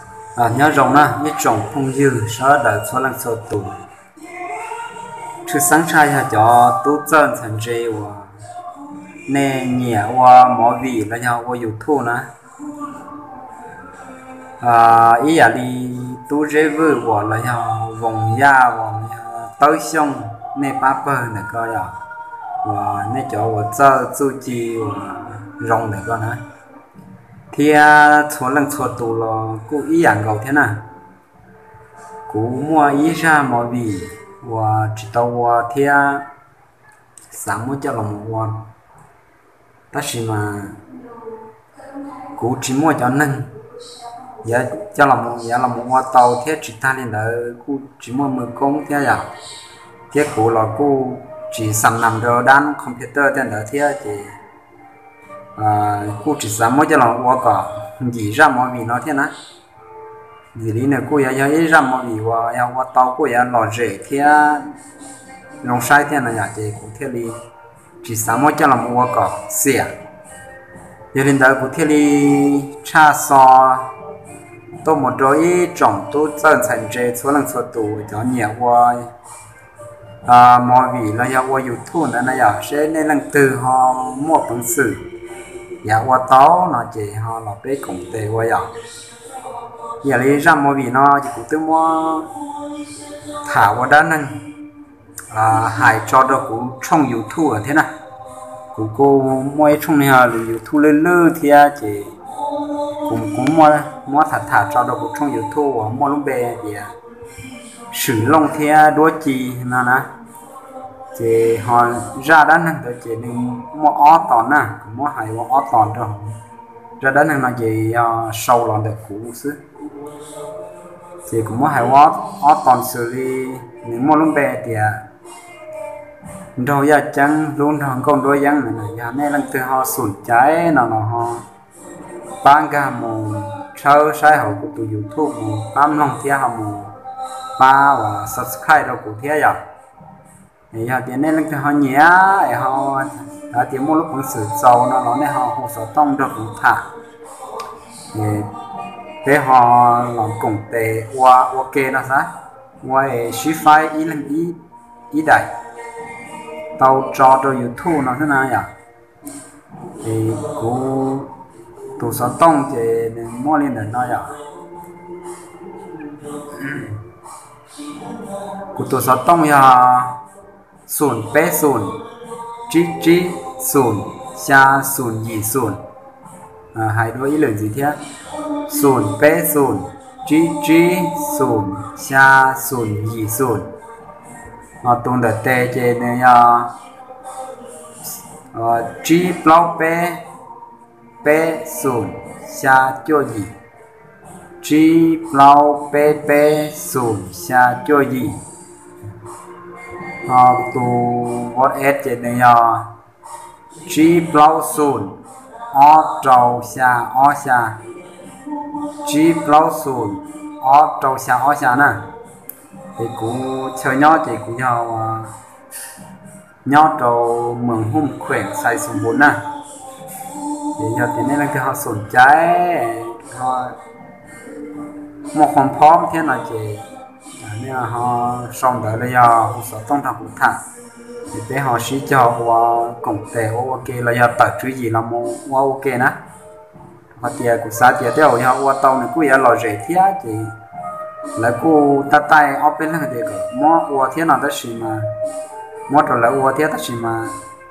nhớ rồng na nhớ trồng phong dư sau đợt số lần số tụ thứ sáng trai ha cho tú chân thành dễ và nè nhẹ và mọi vị là nhau và YouTube na ý là đi tú dễ vừa và là nhau vòng da và tới xong nè paper này coi và nè chỗ và chơi su chi và rồng này coi na thì số lần số tụ là cũng ý dạng cầu thế nào cũng mua ý ra mọi vị và chỉ tàu thì sáng mới cho lòng một ta chỉ mà cũng chỉ mua cho nâng giờ cho lòng một tàu thế chỉ ta lên đó cũng chỉ mua 10 công thế à thế cũng là cũng chỉ sắm nằm rồi đan computer trên đó thế thì cũng chỉ sáng mới cho lòng một cả gì ra mọi vị nó thế nào vì lý này cô ya ra mọi vị và tàu cô ya lò rễ thế nông sai thế này thì cũng thế đi chỉ sáng mới cho lòng một cả xỉa giờ đến đó cũng thế đi cha so tôi một đôi trồng tôi chân thành chế số lần số tụ cho nhiều qua mọi vị là do qua YouTube này là sẽ nên lần từ họ mua bằng sự dạ qua táo nó chỉ họ là bé cùng tệ qua giờ đi ra mọi vị nó chỉ cũng tự mua thả qua đá năng hãy cho đó cũng trong YouTube thế nào của cô mua trong này là YouTube lên lư thì chỉ cũng mua thả cho đó cũng trong YouTube và mua lúc bé thì sử dụng thì đôi chi nào nè thì họ ra đá năng thì chỉ nên mua ó tòn nè mua hay mua ó tòn rồi ra đá năng là gì sâu lon được cũ xứ thì cũng mua hay ó tòn xử lý những mua lúc bé thì rồi giờ chẳng luôn thằng con đôi dân này giờ này lần từ họ sụn trái nào họ bán cả một sau sai họ của tụi YouTube một bám lòng theo họ một ba và subscribe đâu của thế giờ thì giờ tiền này lần từ họ nhé họ đã tiền một lúc bằng sự giàu nó này họ sẽ tông được cũng thả để họ làm cùng tệ qua ok nó sao ngoài shipify ý lần ý đại tàu cho YouTube nó thế nào nhỉ thì cô tụ sản tông thì mua lên được nó nhỉ cô tụ sản tông ya sùn bé sùn chi sùn xa sùn gì sùn hai đôi ý lời gì thế sùn bé sùn chi sùn xa sùn gì sùn tung đợt tê trên này chi plau pe sùn xa cho gì chi plau pe sùn xa cho gì tu what s trên này chi plau sùn o trâu xa o xa chi plau sùn o trâu xa o xa nè thì cũng chơi nhỏ thì cũng nhỏ trâu mừng hôm khỏe xài sùng vốn nè thì giờ thì nên là cái họ sồn trái họ một con phóm thế nào chị nên là họ xong đợi là họ sẽ tông thằng cũng thẳng thì để họ sẽ cho và cùng tệ ok là giờ tập chú gì là một ok nè họ tiền cũng xa tiền theo họ qua tàu này cũng lò rễ thế thì là cô ta tay open là cái gì mua qua thế nào đó chỉ mà mua rồi là qua thế đó chỉ mà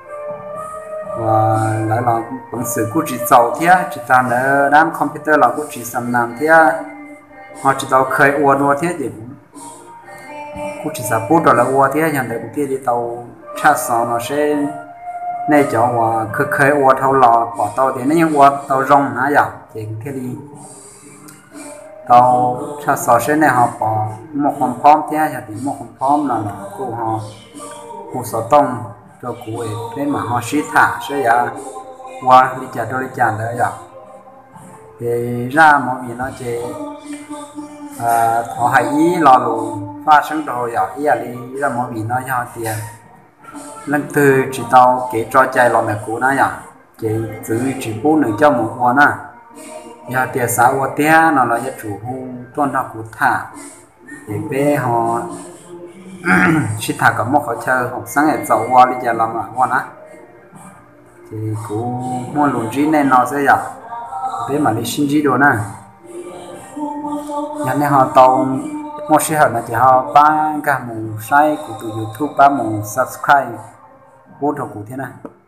và lại là bằng sự cô chỉ giàu thế chỉ ta là đám computer là cô chỉ sắm làm thế họ chỉ tàu khởi qua đua thế thì cô chỉ sắm bút rồi là qua thế nhận được cái đi tàu cha sò nó sẽ này cho và khởi qua thâu lò bỏ tàu thì nó như qua tàu rong hả vậy thì cái đi tàu cha sò sẽ này họ bỏ một con phom thế thì một con phom là cô họ cô sò tông cho cụ ấy để mà họ xí thả sẽ qua đi chợ đôi chợ nữa rồi thì ra mọi người nó chỉ họ hãy ý lò lù pha sáng đồ rồi ý là đi ra mọi người nó cho tiền lần từ chỉ tao kể cho chạy lò mẹ cũ nó vậy chỉ giữ chỉ bố nữ cho một con á giờ tiền sáu của tiền nó là giờ chủ hu tuần nó cũng thả để bé họ chỉ thả cả một họ chờ học sáng ngày giàu qua đi giờ làm à qua nè thì cũng mua lúa gì này nó sẽ giờ bé mà đi xin gì đồ nè nhà này họ tàu một số họ là chỉ họ ba cái mù sai của tụi YouTube ba mù subscribe vô trong cụ thế này